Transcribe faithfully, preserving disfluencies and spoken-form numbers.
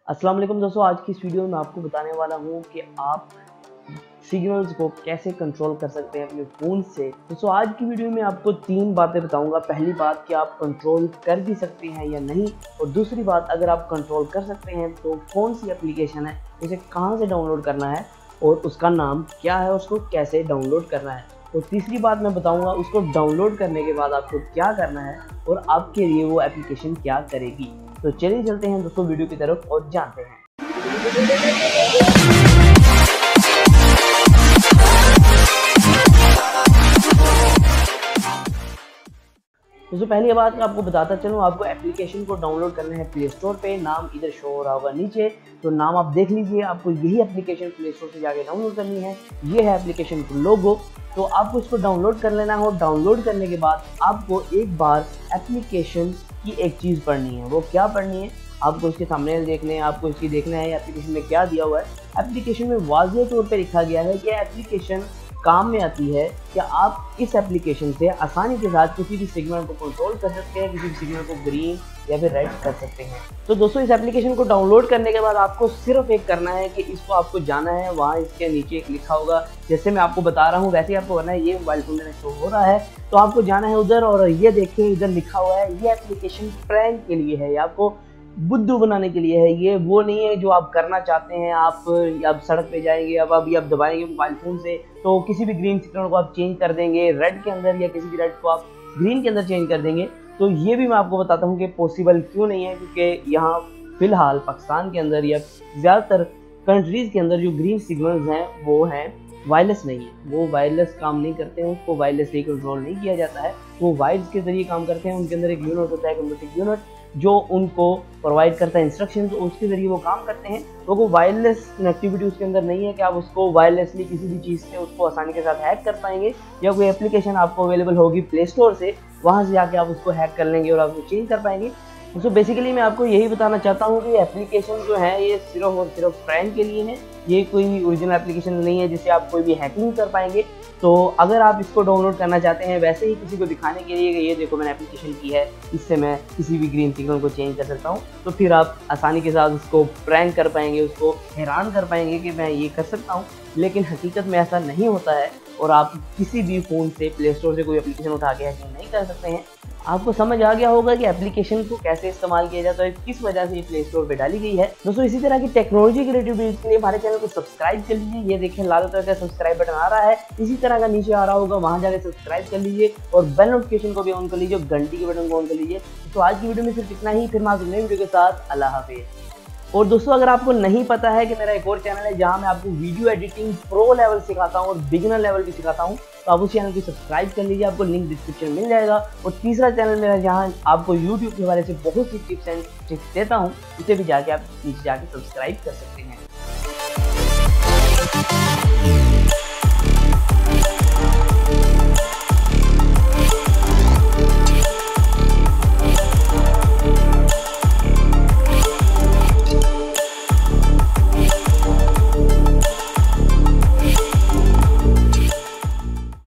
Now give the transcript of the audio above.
अस्सलाम वालेकुम दोस्तों, आज की इस वीडियो में मैं आपको बताने वाला हूँ कि आप सिग्नल्स को कैसे कंट्रोल कर सकते हैं अपने फ़ोन से। दोस्तों आज की वीडियो में आपको तीन बातें बताऊंगा। पहली बात कि आप कंट्रोल कर भी सकते हैं या नहीं, और दूसरी बात अगर आप कंट्रोल कर सकते हैं तो कौन सी एप्लीकेशन है, उसे कहाँ से डाउनलोड करना है और उसका नाम क्या है, उसको कैसे डाउनलोड करना है। और तीसरी बात मैं बताऊंगा उसको डाउनलोड करने के बाद आपको क्या करना है और आपके लिए वो एप्लीकेशन क्या करेगी। तो चलिए चलते हैं दोस्तों वीडियो की तरफ और जानते हैं। दोस्तों पहली बात आपको बताता चलूँ, आपको एप्लीकेशन को डाउनलोड करना है प्ले स्टोर पे। नाम इधर शो हो रहा होगा नीचे, तो नाम आप देख लीजिए। आपको यही एप्लीकेशन प्ले स्टोर से जाके डाउनलोड करनी है। ये है एप्लीकेशन का लोगो, तो आपको इसको डाउनलोड कर लेना है। और डाउनलोड करने के बाद आपको एक बार एप्लीकेशन की एक चीज़ पढ़नी है। वो क्या पढ़नी है, आपको इसके थंबनेल देखने हैं, आपको इसकी देखना है एप्लीकेशन में क्या दिया हुआ है। एप्लीकेशन में वाज़ेह तौर पर लिखा गया है कि एप्लीकेशन काम में आती है कि आप इस एप्लीकेशन से आसानी के साथ किसी भी सिग्नल को कंट्रोल कर सकते हैं, किसी भी सिग्नल को ग्रीन या फिर रेड कर सकते हैं। तो दोस्तों इस एप्लीकेशन को डाउनलोड करने के बाद आपको सिर्फ एक करना है कि इसको आपको जाना है, वहाँ इसके नीचे एक लिखा होगा, जैसे मैं आपको बता रहा हूँ वैसे ही आपको करना है। ये मोबाइल फोन में शो हो रहा है, तो आपको जाना है उधर, और ये देखिए इधर लिखा हुआ है ये एप्लीकेशन प्रैंक के लिए है, आपको बुद्धू बनाने के लिए है। ये वो नहीं है जो आप करना चाहते हैं। आप अब सड़क पे जाएंगे, अब अभी आप दबाएंगे मोबाइल फोन से तो किसी भी ग्रीन सिग्नल को आप चेंज कर देंगे रेड के अंदर, या किसी भी रेड को आप ग्रीन के अंदर चेंज कर देंगे। तो ये भी मैं आपको बताता हूँ कि पॉसिबल क्यों नहीं है, क्योंकि यहाँ फिलहाल पाकिस्तान के अंदर या ज़्यादातर कंट्रीज़ के अंदर जो ग्रीन सिग्नल्स हैं वो हैं वायरलेस नहीं है। वो वायरलेस काम नहीं करते हैं, उसको वायरलेसली कंट्रोल नहीं किया जाता है। वो वायर्स के जरिए काम करते हैं। उनके अंदर एक यूनिट होता है, कंप्यूटर यूनिट, जो उनको प्रोवाइड करता है इंस्ट्रक्शन, तो उसके जरिए वो काम करते हैं। तो वो वायरलेस कनेक्टिविटी उसके अंदर नहीं है कि आप उसको वायरलेसली किसी भी चीज़ से उसको आसानी के साथ हैक कर पाएंगे, या कोई एप्लीकेशन आपको अवेलेबल होगी प्ले स्टोर से, वहाँ से जाके आप उसको हैक कर लेंगे और आप उसको चेंज कर पाएंगे। तो बेसिकली मैं आपको यही बताना चाहता हूँ कि एप्लीकेशन जो है ये सिर्फ और सिर्फ फ्रेंड के लिए है। ये कोई ओरिजिनल एप्लीकेशन नहीं है जिससे आप कोई भी हैकिंग कर पाएंगे। तो अगर आप इसको डाउनलोड करना चाहते हैं वैसे ही किसी को दिखाने के लिए कि ये देखो मैंने एप्लीकेशन की है, इससे मैं किसी भी ग्रीन सिग्नल को चेंज कर सकता हूँ, तो फिर आप आसानी के साथ उसको प्रैंक कर पाएंगे, उसको हैरान कर पाएंगे कि मैं ये कर सकता हूँ। लेकिन हकीकत में ऐसा नहीं होता है, और आप किसी भी फ़ोन से प्ले स्टोर से कोई एप्लीकेशन उठा के हैकिंग नहीं कर सकते हैं। आपको समझ आ गया होगा कि एप्लीकेशन को कैसे इस्तेमाल किया जाता है, किस वजह से ये प्ले स्टोर पे डाली गई है। दोस्तों इसी तरह की टेक्नोलॉजी के रिलेटेड वीडियो के लिए हमारे चैनल को सब्सक्राइब कर लीजिए। ये देखिए लाल कलर का सब्सक्राइब बटन आ रहा है, इसी तरह का नीचे आ रहा होगा, वहां जाकर सब्सक्राइब कर लीजिए और बेल नोटिफिकेशन को भी ऑन कर लीजिए, घंटी के बटन को ऑन कर लीजिए। तो आज की वीडियो में सिर्फ इतना ही, फिर मैं नई वीडियो के साथ अल्लाह हाफिज़। और दोस्तों अगर आपको नहीं पता है कि मेरा एक और चैनल है जहां मैं आपको वीडियो एडिटिंग प्रो लेवल सिखाता हूं और बिगिनर लेवल भी सिखाता हूं, तो आप उस चैनल को सब्सक्राइब कर लीजिए, आपको लिंक डिस्क्रिप्शन मिल जाएगा। और तीसरा चैनल मेरा जहां आपको यूट्यूब के हवाले से बहुत सी टिप्स एंड ट्रिक्स देता हूं, उसे भी जाके आप नीचे जाके सब्सक्राइब कर सकते हैं।